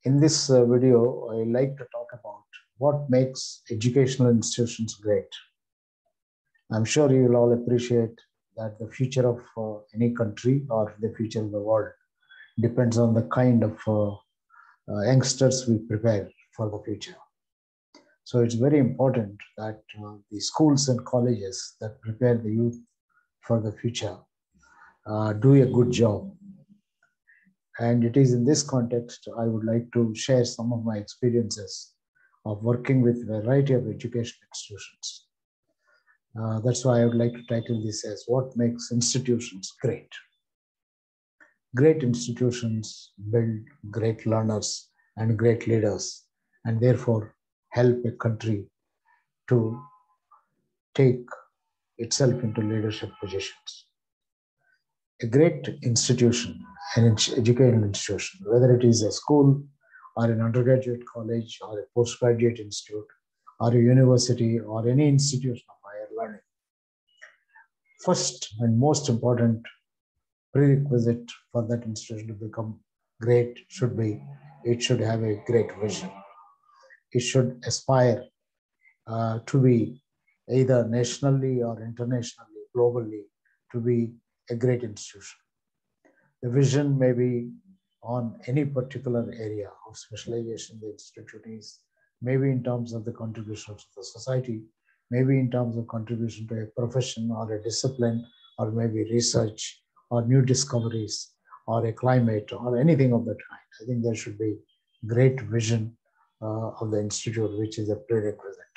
In this video, I like to talk about what makes educational institutions great. I'm sure you will all appreciate that the future of any country or the future of the world depends on the kind of youngsters we prepare for the future. So it's very important that the schools and colleges that prepare the youth for the future do a good job. And it is in this context I would like to share some of my experiences of working with a variety of education institutions. That's why I would like to title this as What Makes Institutions Great. Great institutions build great learners and great leaders, and therefore help a country to take itself into leadership positions. A great institution, an educational institution, whether it is a school or an undergraduate college or a postgraduate institute or a university or any institution of higher learning, first and most important prerequisite for that institution to become great should be it should have a great vision. It should aspire to be either nationally or internationally, globally, to be a great institution. The vision may be on any particular area of specialization the institute is, maybe in terms of the contribution to the society, maybe in terms of contribution to a profession or a discipline, or maybe research or new discoveries or a climate or anything of that kind. I think there should be great vision of the institute, which is a prerequisite.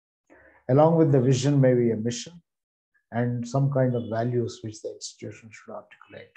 Along with the vision, maybe a mission and some kind of values which the institution should articulate.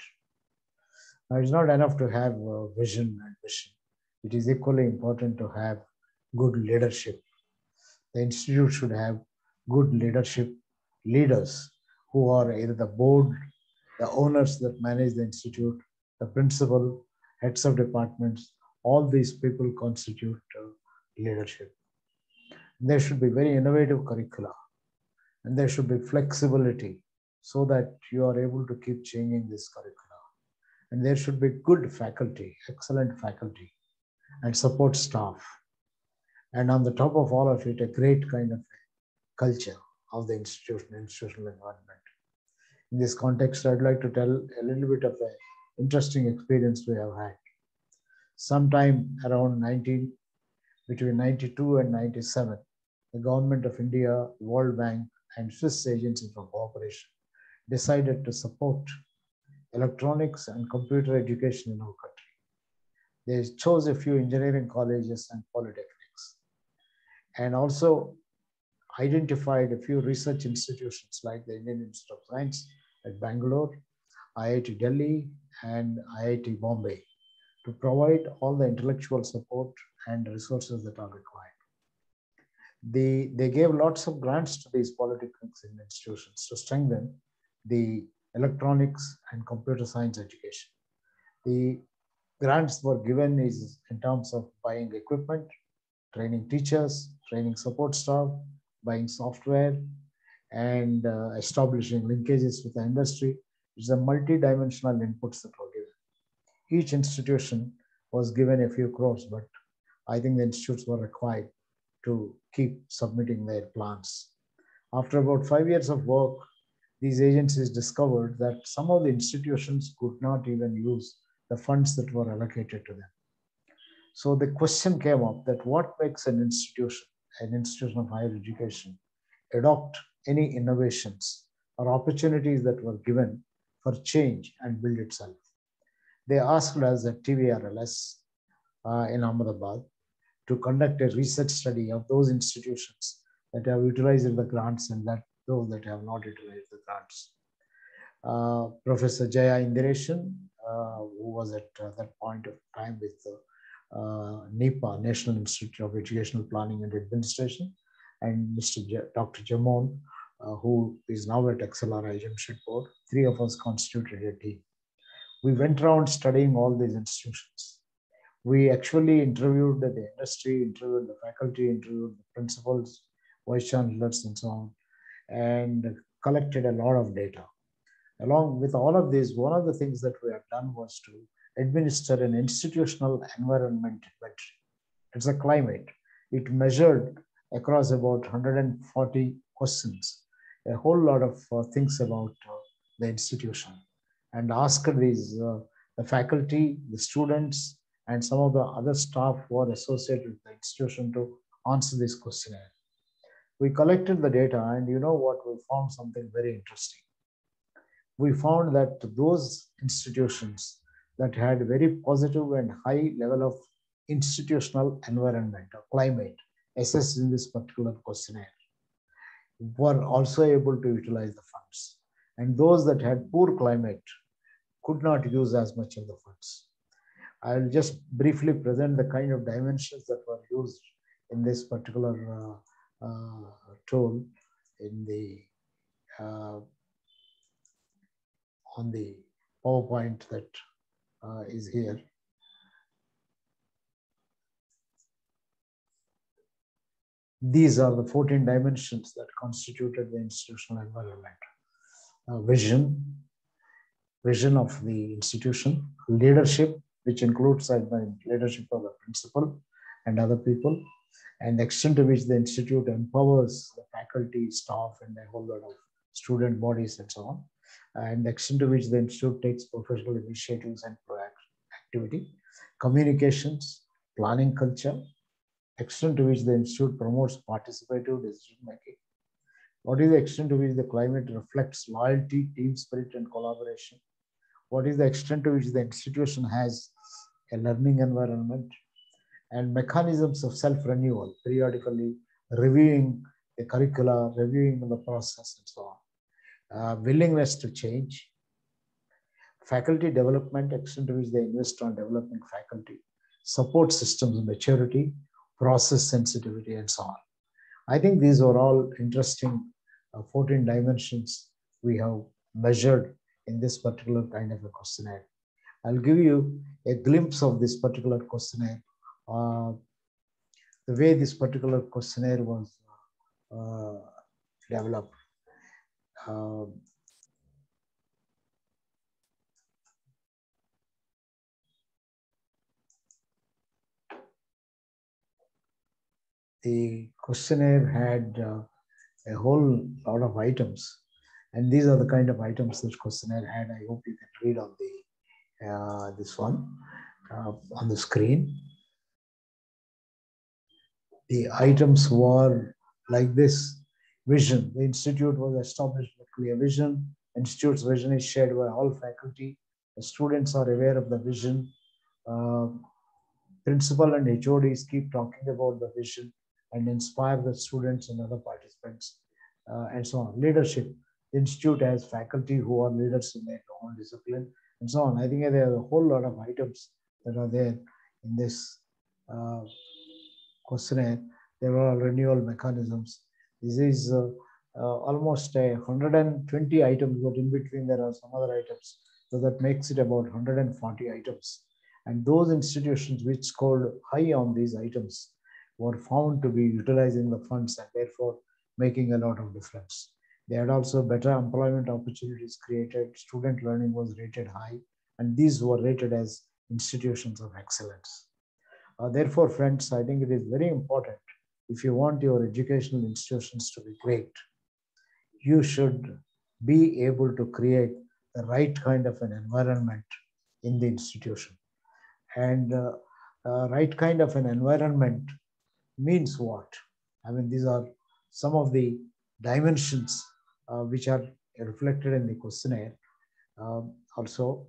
Now, it's not enough to have a vision and mission. It is equally important to have good leadership. The institute should have good leadership leaders who are either the board, the owners that manage the institute, the principal, heads of departments. All these people constitute leadership. There should be very innovative curricula, and there should be flexibility so that you are able to keep changing this curricula. And there should be good faculty, excellent faculty, and support staff. And on the top of all of it, a great kind of culture of the institutional environment. In this context, I'd like to tell a little bit of an interesting experience we have had. Sometime around between 92 and 97, the Government of India, World Bank, and Swiss Agency for Cooperation decided to support electronics and computer education in our country. They chose a few engineering colleges and polytechnics, and also identified a few research institutions like the Indian Institute of Science at Bangalore, IIT Delhi, and IIT Bombay to provide all the intellectual support and resources that are required. They gave lots of grants to these polytechnics and institutions to strengthen the electronics and computer science education. The grants were given is in terms of buying equipment, training teachers, training support staff, buying software, and establishing linkages with the industry. It's a multi-dimensional inputs that were given. Each institution was given a few crores, but I think the institutes were required to keep submitting their plans. After about 5 years of work, these agencies discovered that some of the institutions could not even use the funds that were allocated to them. So the question came up that what makes an institution of higher education, adopt any innovations or opportunities that were given for change and build itself. They asked us at TVRLS in Ahmedabad to conduct a research study of those institutions that have utilized the grants and those that have not utilized the grants. Professor Jaya Indireshan, who was at that point of time with NIPA, National Institute of Educational Planning and Administration, and Dr. Jamon, who is now at XLRI Jamshedpur. Three of us constituted a team. We went around studying all these institutions. We actually interviewed the industry, interviewed the faculty, interviewed the principals, vice chancellors, and so on, and collected a lot of data. Along with all of this, one of the things that we have done was to administer an institutional environment inventory. It's a climate. It measured across about 140 questions, a whole lot of things about the institution, and asked these the faculty, the students, and some of the other staff who are associated with the institution to answer this questionnaire. We collected the data, and you know what? We found something very interesting. We found that those institutions that had very positive and high level of institutional environment or climate assessed in this particular questionnaire were also able to utilize the funds. And those that had poor climate could not use as much of the funds. I'll just briefly present the kind of dimensions that were used in this particular tool in the on the PowerPoint that is here. These are the 14 dimensions that constituted the institutional environment. Vision of the institution, leadership, which includes the leadership of the principal and other people, and the extent to which the institute empowers the faculty, staff, and a whole lot of student bodies and so on, and the extent to which the institute takes professional initiatives and activity, communications, planning culture, extent to which the institute promotes participative decision making. What is the extent to which the climate reflects loyalty, team spirit, and collaboration? What is the extent to which the institution has a learning environment? And mechanisms of self-renewal, periodically reviewing the curricula, reviewing the process, and so on. Willingness to change. Faculty development, extent to which they invest on developing faculty. Support systems maturity, process sensitivity, and so on. I think these are all interesting 14 dimensions we have measured in this particular kind of a questionnaire. I'll give you a glimpse of this particular questionnaire. The way this particular questionnaire was developed. The questionnaire had a whole lot of items, and these are the kind of items this questionnaire had. I hope you can read on the this one on the screen. The items were like this. Vision. The institute was established with clear vision. Institute's vision is shared by all faculty. The students are aware of the vision. Principal and HODs keep talking about the vision and inspire the students and other participants, and so on. Leadership. The institute has faculty who are leaders in their own discipline, and so on. I think there are a whole lot of items that are there in this questionnaire. There are renewal mechanisms. This is almost 120 items, but in between there are some other items. So that makes it about 140 items. And those institutions which scored high on these items were found to be utilizing the funds and therefore making a lot of difference. They had also better employment opportunities created. Student learning was rated high, and these were rated as institutions of excellence. Therefore, friends, I think it is very important, if you want your educational institutions to be great, you should be able to create the right kind of an environment in the institution. And right kind of an environment means what? I mean, these are some of the dimensions which are reflected in the questionnaire. Also,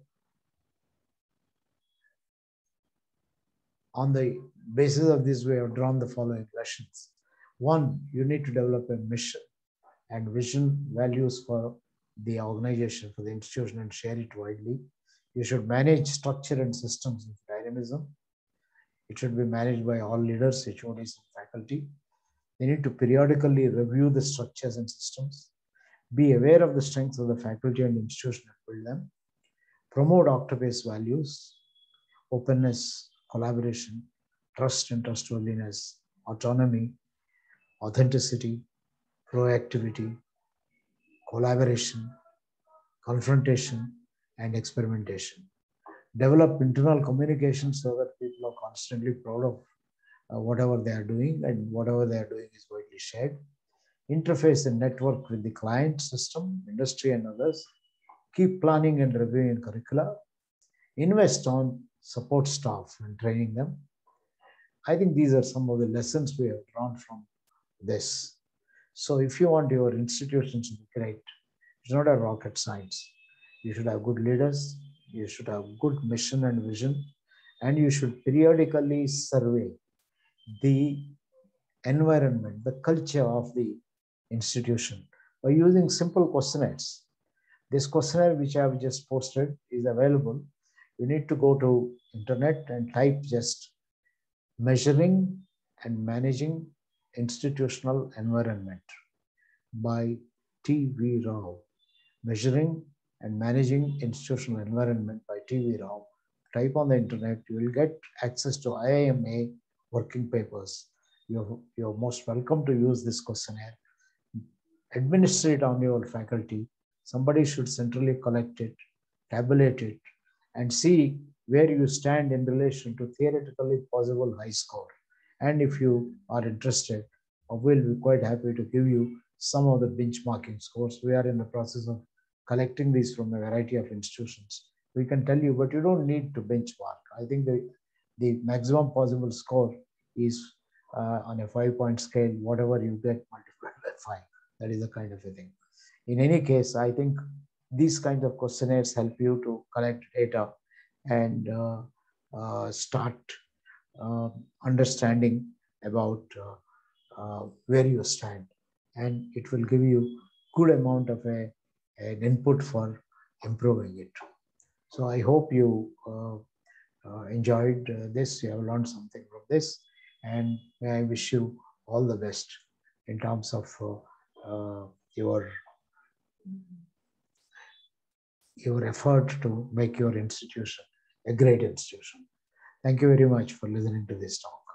on the basis of this, we have drawn the following lessons. One, you need to develop a mission and vision, values for the organization, for the institution, and share it widely. You should manage structure and systems with dynamism. It should be managed by all leaders, HODs, and faculty. They need to periodically review the structures and systems. Be aware of the strengths of the faculty and institution and build them. Promote Octopus values, openness, collaboration, trust and trustworthiness, autonomy, authenticity, proactivity, collaboration, confrontation, and experimentation. Develop internal communication so that people are constantly proud of whatever they are doing, and whatever they are doing is widely shared. Interface and network with the client system, industry, and others. Keep planning and reviewing curricula. Invest on support staff and training them. I think these are some of the lessons we have drawn from this. So if you want your institutions to be great, it's not a rocket science. You should have good leaders, you should have good mission and vision, and you should periodically survey the environment, the culture of the institution by using simple questionnaires. This questionnaire, which I have just posted, is available. You need to go to internet and type just measuring and managing institutional environment by T.V. Rao. Measuring and managing institutional environment by T.V. Rao. Type on the internet, you will get access to IIMA working papers. You're most welcome to use this questionnaire. Administer it on your faculty. Somebody should centrally collect it, tabulate it, and see where you stand in relation to theoretically possible high score. And if you are interested, we'll be quite happy to give you some of the benchmarking scores. We are in the process of collecting these from a variety of institutions. We can tell you, but you don't need to benchmark. I think the maximum possible score is on a 5-point scale, whatever you get multiplied by 5. That is the kind of a thing. In any case, I think these kinds of questionnaires help you to collect data and start understanding about where you stand, and it will give you good amount of an input for improving it. So I hope you enjoyed this, you have learned something from this, and I wish you all the best in terms of your effort to make your institution a great institution. Thank you very much for listening to this talk.